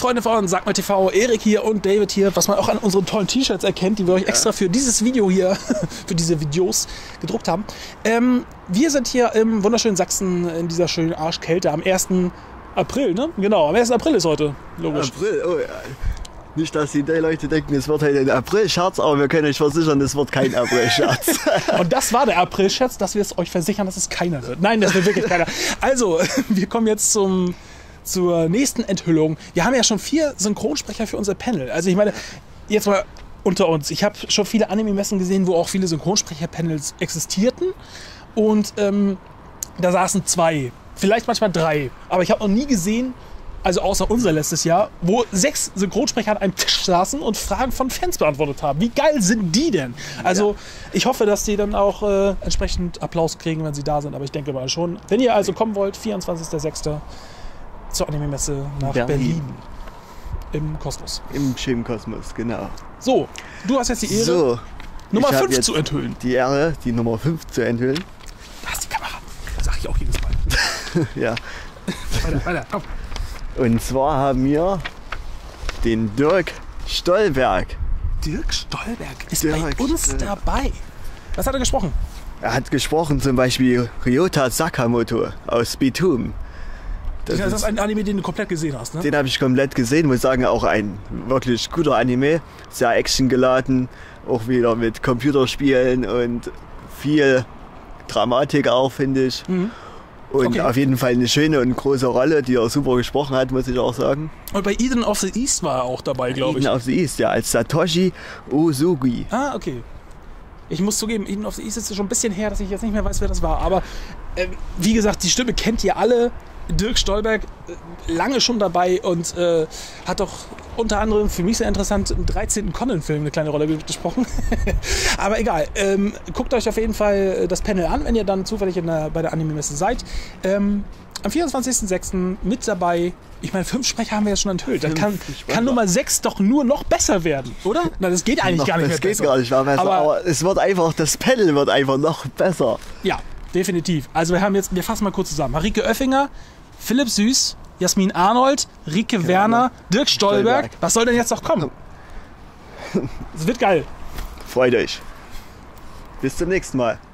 Freunde von Sag mal TV, Erik hier und David hier, was man auch an unseren tollen T-Shirts erkennt, die wir euch extra für dieses Video hier, für diese Videos gedruckt haben. Wir sind hier im wunderschönen Sachsen in dieser schönen Arschkälte am 1. April, ne? Genau, am 1. April ist heute, logisch. April, oh ja. Nicht, dass die Leute denken, es wird heute ein April-Scherz, aber wir können euch versichern, es wird kein April-Scherz. Und das war der April-Scherz, dass wir es euch versichern, dass es keiner wird. Nein, das wird wirklich keiner. Also, wir kommen jetzt zur nächsten Enthüllung. Wir haben ja schon 4 Synchronsprecher für unser Panel. Also ich meine, jetzt mal unter uns. Ich habe schon viele Anime-Messen gesehen, wo auch viele Synchronsprecher-Panels existierten. Und da saßen 2, vielleicht manchmal 3. Aber ich habe noch nie gesehen, also außer unser letztes Jahr, wo 6 Synchronsprecher an einem Tisch saßen und Fragen von Fans beantwortet haben. Wie geil sind die denn? Also ich hoffe, dass die dann auch entsprechend Applaus kriegen, wenn sie da sind. Aber ich denke mal schon. Wenn ihr also kommen wollt, 24.06. zur Anime-Messe nach Berlin. Im Kosmos. Im schönen Kosmos, genau. So, du hast jetzt die Ehre, Nummer 5 zu enthüllen. Die Ehre, die Nummer 5 zu enthüllen. Da ist die Kamera. Das sag ich auch jedes Mal. Ja. Weiter, komm. Und zwar haben wir den Dirk Stolberg. Dirk Stolberg ist bei uns dabei. Was hat er gesprochen? Er hat gesprochen zum Beispiel Ryota Sakamoto aus Bitum. Das ist ein Anime, den du komplett gesehen hast, ne? Den habe ich komplett gesehen, muss sagen, auch ein wirklich guter Anime. Sehr actiongeladen, auch wieder mit Computerspielen und viel Dramatik auch, finde ich. Mhm. Und auf jeden Fall eine schöne und große Rolle, die er super gesprochen hat, muss ich auch sagen. Und bei Eden of the East war er auch dabei, glaube ich. Eden of the East, ja, als Satoshi Ozugi. Ah, okay. Ich muss zugeben, Eden of the East ist schon ein bisschen her, dass ich jetzt nicht mehr weiß, wer das war. Aber wie gesagt, die Stimme kennt ihr alle. Dirk Stolberg, lange schon dabei und hat doch unter anderem für mich sehr interessant im 13. Conan-Film eine kleine Rolle gesprochen. Aber egal, guckt euch auf jeden Fall das Panel an, wenn ihr dann zufällig bei der Anime-Messe seid. Am 24.06. mit dabei, ich meine, 5 Sprecher haben wir jetzt schon enthüllt. Dann kann Nummer 6 doch nur noch besser werden, oder? Nein, das geht eigentlich gar nicht mehr besser. Das geht gar nicht mehr besser, aber es wird einfach, das Panel wird einfach noch besser. Ja, definitiv. Also wir fassen mal kurz zusammen. Marike Oeffinger, Philipp Süß, Jasmin Arnold, Rike Werner, Dirk Stolberg. Was soll denn jetzt noch kommen? Es wird geil. Freut euch. Bis zum nächsten Mal.